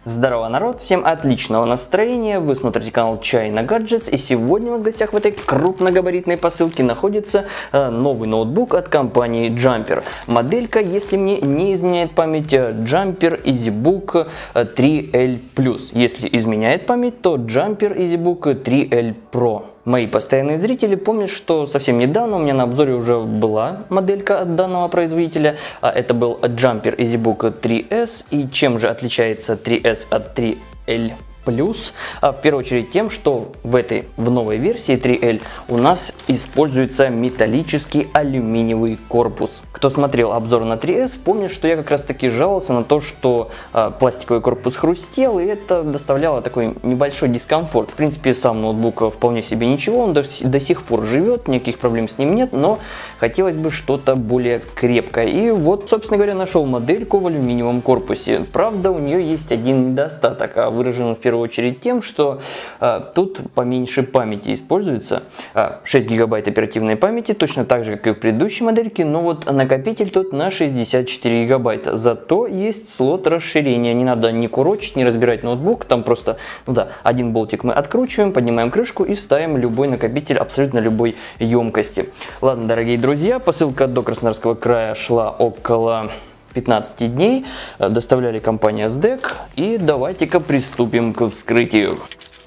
Здорово, народ! Всем отличного настроения! Вы смотрите канал China Gadgets, и сегодня у нас в гостях в этой крупногабаритной посылке находится новый ноутбук от компании Jumper. Моделька, если мне не изменяет память, Jumper EasyBook 3L+. Если изменяет память, то Jumper EasyBook 3L Pro. Мои постоянные зрители помнят, что совсем недавно у меня на обзоре уже была моделька от данного производителя. Это был Jumper EasyBook 3S. И чем же отличается 3S от 3L+? В первую очередь тем, что в новой версии 3L у нас используется металлический алюминиевый корпус. Кто смотрел обзор на 3S, помнит, что я как раз таки жаловался на то, что пластиковый корпус хрустел, и это доставляло такой небольшой дискомфорт. В принципе, сам ноутбук вполне себе ничего, он до сих пор живет, никаких проблем с ним нет, но хотелось бы что-то более крепкое. И вот, собственно говоря, нашел модельку в алюминиевом корпусе. Правда, у нее есть один недостаток, выражен в первую очередь тем, что тут поменьше памяти используется. 6 гигабайт оперативной памяти, точно так же, как и в предыдущей модельке, но вот накопитель тут на 64 гигабайта. Зато есть слот расширения. Не надо ни курочить, ни разбирать ноутбук. Там просто, один болтик мы откручиваем, поднимаем крышку и ставим любой накопитель абсолютно любой емкости. Ладно, дорогие друзья, посылка до Краснодарского края шла около 15 дней, доставляли компания SDEC, и давайте-ка приступим к вскрытию.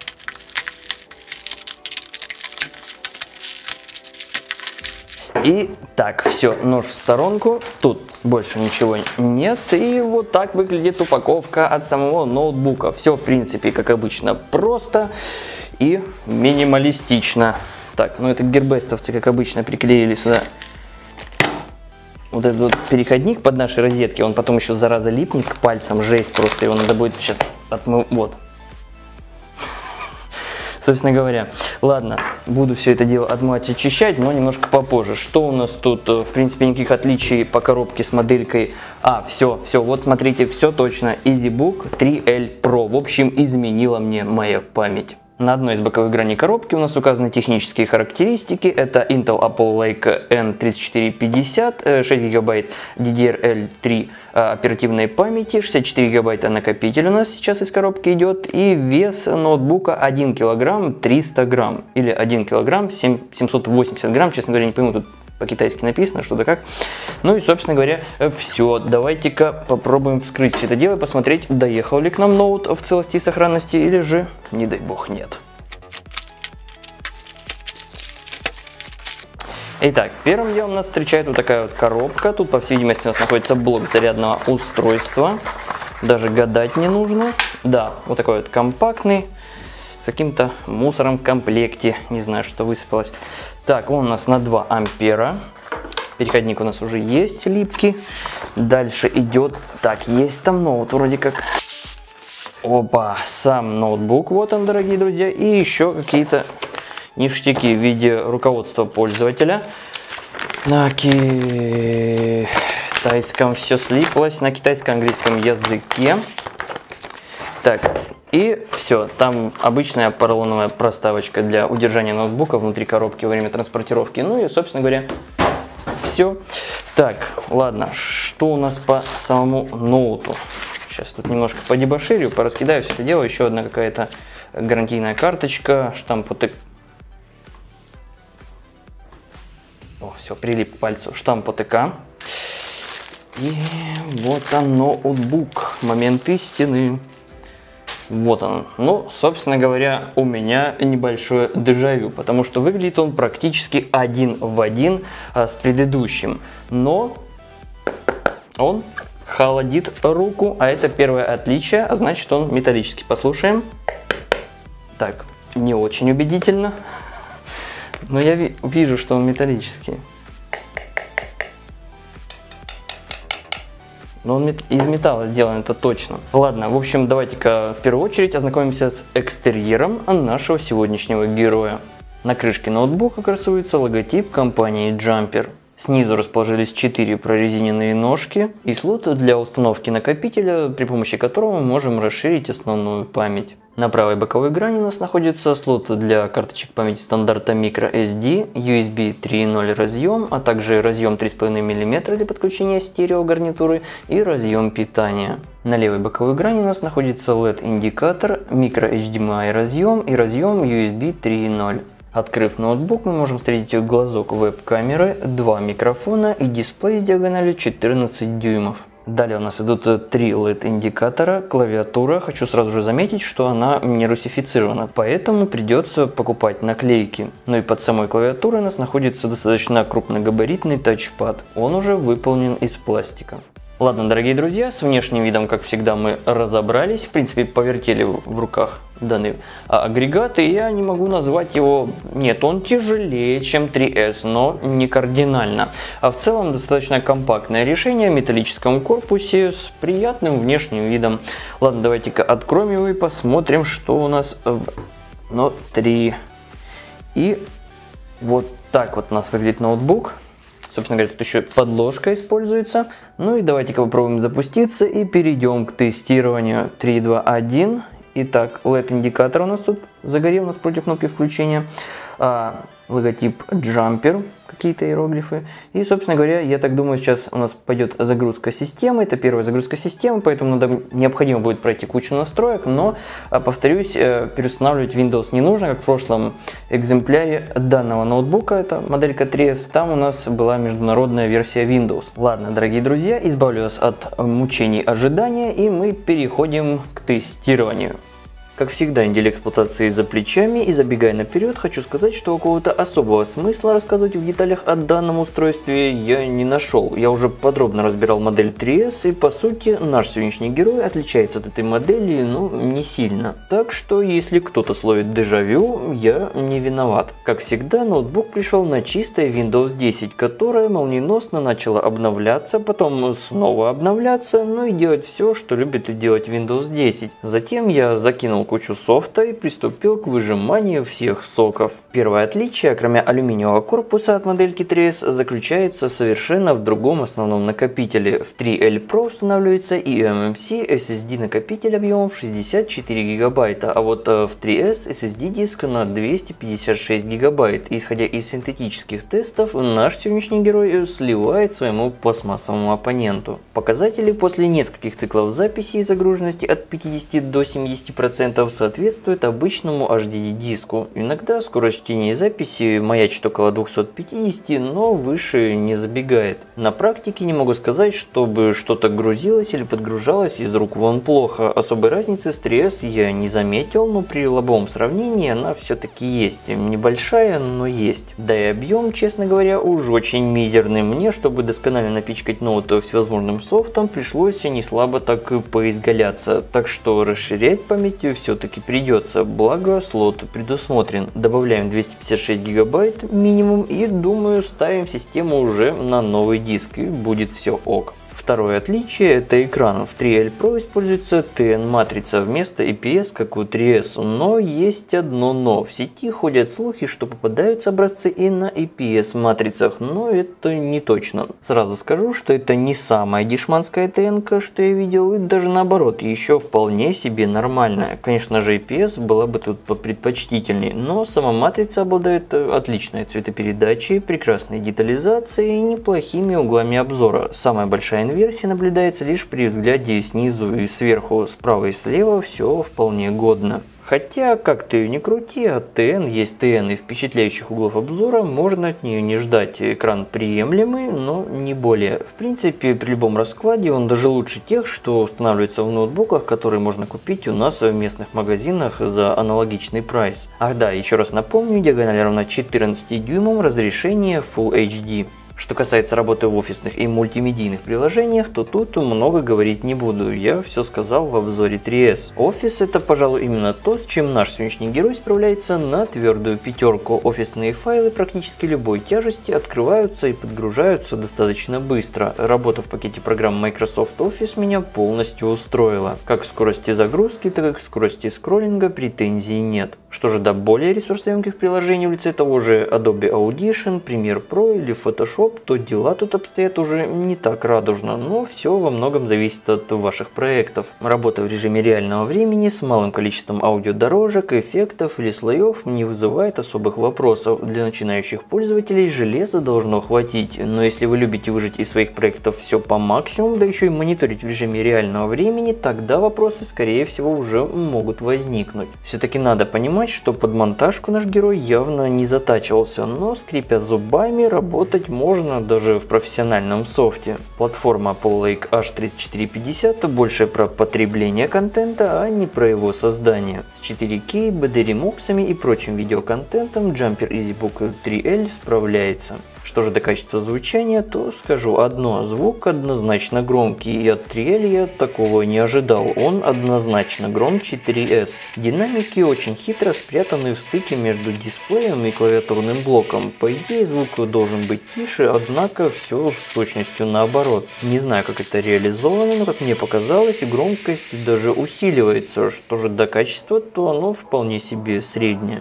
И так, все, нож в сторонку, тут больше ничего нет, и вот так выглядит упаковка от самого ноутбука. Все, в принципе, как обычно, просто и минималистично. Так, это гербестовцы, как обычно, приклеили сюда вот этот вот переходник под наши розетки, он потом еще зараза липнет к пальцам, жесть просто, его надо будет сейчас отмыть, вот. Собственно говоря, ладно, буду все это дело отмывать и очищать, но немножко попозже. Что у нас тут? В принципе, никаких отличий по коробке с моделькой. Все, вот смотрите, все точно, EasyBook 3L Pro. В общем, изменила мне моя память. На одной из боковых граней коробки у нас указаны технические характеристики. Это Intel Apple Lake N3450, 6 гигабайт DDR3 оперативной памяти, 64 гигабайта накопитель у нас сейчас из коробки идет, и вес ноутбука 1 килограмм 300 грамм, или 1 килограмм 780 грамм, честно говоря, не пойму, тут по-китайски написано, что да как. И, собственно говоря, все. Давайте-ка попробуем вскрыть все это дело и посмотреть, доехал ли к нам ноут в целости и сохранности, или же, не дай бог, нет. Итак, первым делом нас встречает вот такая вот коробка. Тут, по всей видимости, у нас находится блок зарядного устройства. Даже гадать не нужно. Да, вот такой вот компактный, с каким-то мусором в комплекте. Не знаю, что высыпалось. Так, он у нас на 2 ампера. Переходник у нас уже есть, липкий. Дальше идет... Так, есть там ноут вроде как. Опа, сам ноутбук, вот он, дорогие друзья. И еще какие-то ништяки в виде руководства пользователя. На китайском все слиплось, на китайско-английском языке. Так, и все, там обычная поролоновая проставочка для удержания ноутбука внутри коробки во время транспортировки. И, собственно говоря, все. Так, ладно, что у нас по самому ноуту? Сейчас тут немножко подебоширю, пораскидаю все это дело. Еще одна какая-то гарантийная карточка, штамп ОТК. О, все, прилип к пальцу. Штамп ОТК. И вот он, ноутбук. Момент истины. Вот он. Собственно говоря, у меня небольшое дежавю, потому что выглядит он практически один в один с предыдущим. Но он холодит руку, а это первое отличие, а значит он металлический. Послушаем. Так, не очень убедительно, но я вижу, что он металлический. Но он из металла сделан, это точно. Ладно, в общем, давайте-ка в первую очередь ознакомимся с экстерьером нашего сегодняшнего героя. На крышке ноутбука красуется логотип компании Jumper. Снизу расположились 4 прорезиненные ножки и слот для установки накопителя, при помощи которого мы можем расширить основную память. На правой боковой грани у нас находится слот для карточек памяти стандарта microSD, USB 3.0 разъем, а также разъем 3,5 мм для подключения стереогарнитуры и разъем питания. На левой боковой грани у нас находится LED-индикатор, microHDMI разъем и разъем USB 3.0. Открыв ноутбук, мы можем встретить глазок веб-камеры, 2 микрофона и дисплей с диагональю 14 дюймов. Далее у нас идут 3 LED-индикатора, клавиатура. Хочу сразу же заметить, что она не русифицирована, поэтому придется покупать наклейки. Ну и под самой клавиатурой у нас находится достаточно крупногабаритный тачпад. Он уже выполнен из пластика. Ладно, дорогие друзья, с внешним видом, как всегда, мы разобрались. В принципе, повертели в руках данный агрегат, и я не могу назвать его... Нет, он тяжелее, чем 3S, но не кардинально. А в целом достаточно компактное решение в металлическом корпусе с приятным внешним видом. Ладно, давайте-ка откроем его и посмотрим, что у нас внутри. И вот так вот у нас выглядит ноутбук. Собственно говоря, тут еще подложка используется. Ну и давайте-ка попробуем запуститься и перейдем к тестированию. 3, 2, 1. Итак, LED-индикатор у нас тут загорел, у нас против кнопки включения. Логотип Jumper, какие-то иероглифы. И, собственно говоря, я так думаю, сейчас у нас пойдет загрузка системы. Это первая загрузка системы, поэтому необходимо будет пройти кучу настроек. Но, повторюсь, переустанавливать Windows не нужно, как в прошлом экземпляре данного ноутбука. Это моделька 3S, там у нас была международная версия Windows. Ладно, дорогие друзья, избавлю вас от мучений ожидания, и мы переходим к тестированию. Как всегда, неделя эксплуатации за плечами, и забегая наперед, хочу сказать, что какого-то особого смысла рассказывать в деталях о данном устройстве я не нашел. Я уже подробно разбирал модель 3S, и по сути наш сегодняшний герой отличается от этой модели, ну, не сильно. Так что, если кто-то словит дежавю, я не виноват. Как всегда, ноутбук пришел на чистое Windows 10, которое молниеносно начало обновляться, потом снова обновляться, ну и делать все, что любит делать Windows 10. Затем я закинул кучу софта и приступил к выжиманию всех соков. Первое отличие, кроме алюминиевого корпуса от модельки 3S, заключается совершенно в другом основном накопителе. В 3L Pro устанавливается eMMC SSD накопитель объемом 64 гигабайта, а вот в 3S SSD диск на 256 гигабайт. Исходя из синтетических тестов, наш сегодняшний герой сливает своему пластмассовому оппоненту. Показатели после нескольких циклов записи и загруженности от 50 до 70% соответствует обычному HDD диску. Иногда скорость чтения и записи маячит около 250, но выше не забегает. На практике не могу сказать, чтобы что-то грузилось или подгружалось из рук вон плохо. Особой разницы с 3S я не заметил, но при лобовом сравнении она все-таки есть. Небольшая, но есть. Да и объем, честно говоря, уж очень мизерный. Мне, чтобы досконально напичкать ноут всевозможным софтом, пришлось не слабо так и поизгаляться. Так что расширять память все-таки придется, благо слот предусмотрен. Добавляем 256 гигабайт минимум и, думаю, ставим систему уже на новый диск, и будет все ок. Второе отличие – это экран. В 3L Pro используется TN-матрица вместо IPS, как у 3S. Но есть одно но. В сети ходят слухи, что попадаются образцы и на IPS-матрицах, но это не точно. Сразу скажу, что это не самая дешманская TN-ка, что я видел, и даже наоборот, еще вполне себе нормальная. Конечно же, IPS была бы тут попредпочтительней, но сама матрица обладает отличной цветопередачей, прекрасной детализацией и неплохими углами обзора. Самая большая инверсия наблюдается лишь при взгляде снизу и сверху, справа и слева все вполне годно. Хотя, как ты ее не крути, от TN есть TN, и впечатляющих углов обзора можно от нее не ждать. Экран приемлемый, но не более. В принципе, при любом раскладе он даже лучше тех, что устанавливается в ноутбуках, которые можно купить у нас в местных магазинах за аналогичный прайс. Ах да, еще раз напомню, диагональ равна 14 дюймам, разрешение Full HD. Что касается работы в офисных и мультимедийных приложениях, то тут много говорить не буду, я все сказал в обзоре 3S. Офис — это, пожалуй, именно то, с чем наш сегодняшний герой справляется на твердую пятерку. Офисные файлы практически любой тяжести открываются и подгружаются достаточно быстро. Работа в пакете программ Microsoft Office меня полностью устроила. Как в скорости загрузки, так и в скорости скроллинга претензий нет. Что же до более ресурсоемких приложений в лице того же Adobe Audition, Premiere Pro или Photoshop, гардероб, то дела тут обстоят уже не так радужно, но все во многом зависит от ваших проектов. Работа в режиме реального времени с малым количеством аудиодорожек, эффектов или слоев не вызывает особых вопросов. Для начинающих пользователей железа должно хватить, но если вы любите выжать из своих проектов все по максимуму, да еще и мониторить в режиме реального времени, тогда вопросы скорее всего уже могут возникнуть. Все-таки надо понимать, что под монтажку наш герой явно не затачивался, но скрипя зубами работать можно даже в профессиональном софте. Платформа PoleLake H3450 больше про потребление контента, а не про его создание. С 4К, BD-ремуксами и прочим видеоконтентом Jumper EasyBook 3L справляется. Что же до качества звучания, то скажу одно: звук однозначно громкий, и от 3L я такого не ожидал, он однозначно громче 4S. Динамики очень хитро спрятаны в стыке между дисплеем и клавиатурным блоком. По идее звук должен быть тише, однако все с точностью наоборот. Не знаю, как это реализовано, но как мне показалось, громкость даже усиливается. Что же до качества, то оно вполне себе среднее.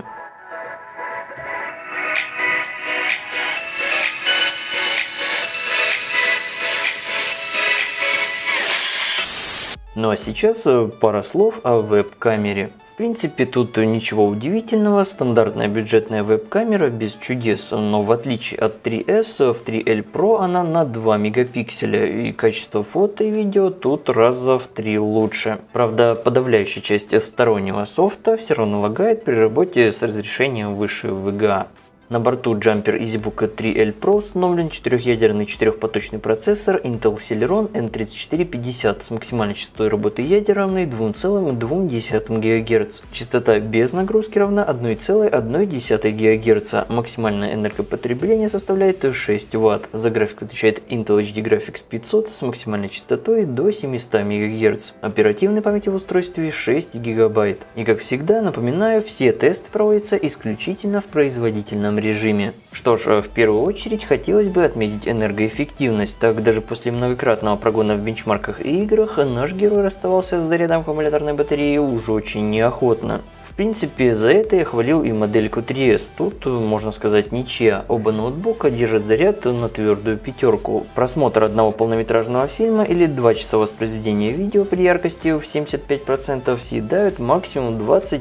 Ну а сейчас пара слов о веб-камере. В принципе, тут ничего удивительного, стандартная бюджетная веб-камера без чудес, но в отличие от 3S, в 3L Pro она на 2 мегапикселя, и качество фото и видео тут раза в 3 лучше. Правда, подавляющая часть стороннего софта все равно лагает при работе с разрешением выше VGA. На борту Jumper EasyBook 3L Pro установлен 4-ядерный 4-поточный процессор Intel Celeron N3450 с максимальной частотой работы ядер равной 2,2 ГГц. Частота без нагрузки равна 1,1 ГГц. Максимальное энергопотребление составляет 6 Вт. За график отвечает Intel HD Graphics 500 с максимальной частотой до 700 МГц. Оперативной памяти в устройстве 6 ГБ. И как всегда, напоминаю, все тесты проводятся исключительно в производительном режиме. Что ж, в первую очередь хотелось бы отметить энергоэффективность. Так, даже после многократного прогона в бенчмарках и играх наш герой расставался с зарядом аккумуляторной батареи уже очень неохотно. В принципе, за это я хвалил и модельку 3S. Тут, можно сказать, ничья. Оба ноутбука держат заряд на твердую пятерку. Просмотр одного полнометражного фильма или 2 часа воспроизведения видео при яркости в 75% съедают максимум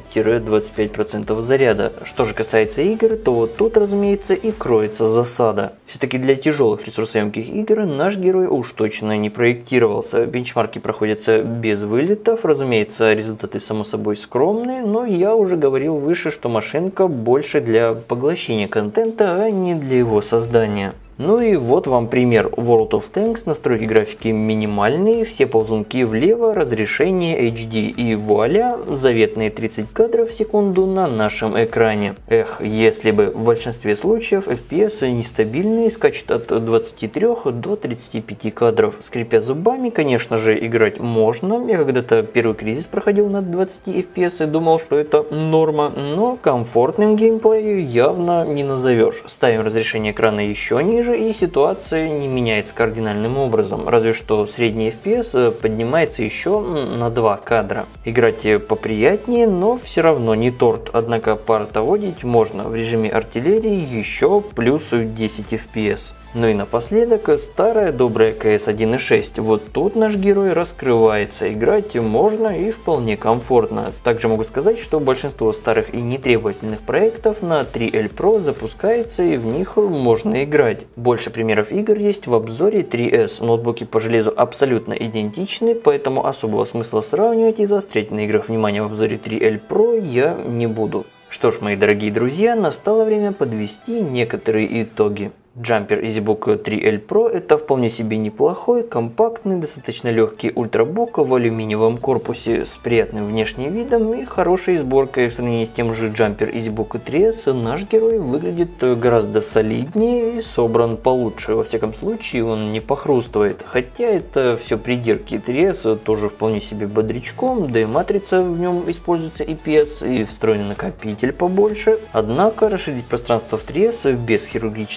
20-25% заряда. Что же касается игр, то вот тут, разумеется, и кроется засада. Все-таки для тяжелых ресурсоемких игр наш герой уж точно не проектировался. Бенчмарки проходятся без вылетов. Разумеется, результаты само собой скромные, но я уже говорил выше, что машинка больше для поглощения контента, а не для его создания. Ну и вот вам пример. World of Tanks, настройки графики минимальные, все ползунки влево, разрешение HD, и вуаля, заветные 30 кадров в секунду на нашем экране. Эх, если бы. В большинстве случаев FPS нестабильные, скачут от 23 до 35 кадров. Скрипя зубами, конечно же, играть можно. Я когда-то первый кризис проходил на 20 FPS и думал, что это норма, но комфортным геймплею явно не назовешь. Ставим разрешение экрана еще ниже, и ситуация не меняется кардинальным образом, разве что средний FPS поднимается еще на 2 кадра. Играть поприятнее, но все равно не торт, однако портоводить можно в режиме артиллерии еще плюс 10 FPS. Ну и напоследок старая добрая CS 1.6. Вот тут наш герой раскрывается, играть можно и вполне комфортно. Также могу сказать, что большинство старых и нетребовательных проектов на 3L Pro запускается и в них можно играть. Больше примеров игр есть в обзоре 3S. Ноутбуки по железу абсолютно идентичны, поэтому особого смысла сравнивать и заострять на играх внимание в обзоре 3L Pro я не буду. Что ж, мои дорогие друзья, настало время подвести некоторые итоги. Jumper EasyBook 3L Pro это вполне себе неплохой, компактный, достаточно легкий ультрабук в алюминиевом корпусе с приятным внешним видом и хорошей сборкой. В сравнении с тем же Jumper EasyBook 3S наш герой выглядит гораздо солиднее и собран получше. Во всяком случае, он не похрустывает. Хотя это все придирки. 3S тоже вполне себе бодрячком, да и матрица в нем используется IPS и встроенный накопитель побольше. Однако расширить пространство в 3S без хирургического вмешательства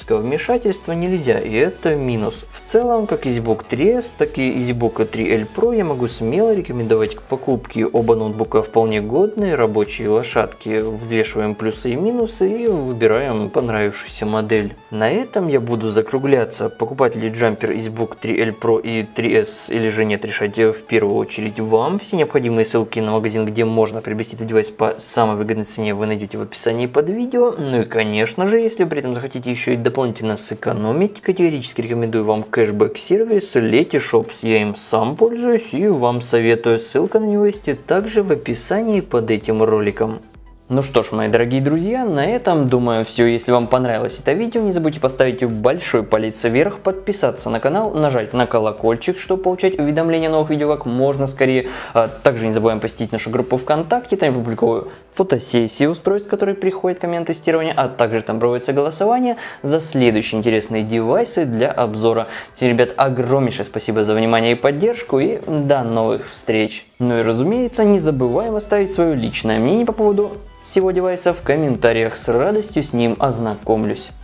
вмешательства нельзя, и это минус. В целом, как EasyBook 3S, так и EasyBook 3L Pro я могу смело рекомендовать к покупке. Оба ноутбука вполне годные, рабочие лошадки. Взвешиваем плюсы и минусы и выбираем понравившуюся модель. На этом я буду закругляться. Покупать ли джампер EasyBook 3L Pro и 3S или же нет, решать в первую очередь вам. Все необходимые ссылки на магазин, где можно приобрести этот девайс по самой выгодной цене, вы найдете в описании под видео. Ну и конечно же, если вы при этом захотите еще и дополнительно сэкономить, категорически рекомендую вам кэшбэк-сервис Letyshops. Я им сам пользуюсь и вам советую. Ссылка на него есть также в описании под этим роликом. Ну что ж, мои дорогие друзья, на этом, думаю, все. Если вам понравилось это видео, не забудьте поставить большой палец вверх, подписаться на канал, нажать на колокольчик, чтобы получать уведомления о новых видео как можно скорее. Также не забываем посетить нашу группу ВКонтакте, там я публикую фотосессии устройств, которые приходят ко мне на тестирование, а также там проводится голосование за следующие интересные девайсы для обзора. Всем, ребят, огромнейшее спасибо за внимание и поддержку, и до новых встреч. Ну и разумеется, не забываем оставить свое личное мнение по поводу всего девайса в комментариях, с радостью с ним ознакомлюсь.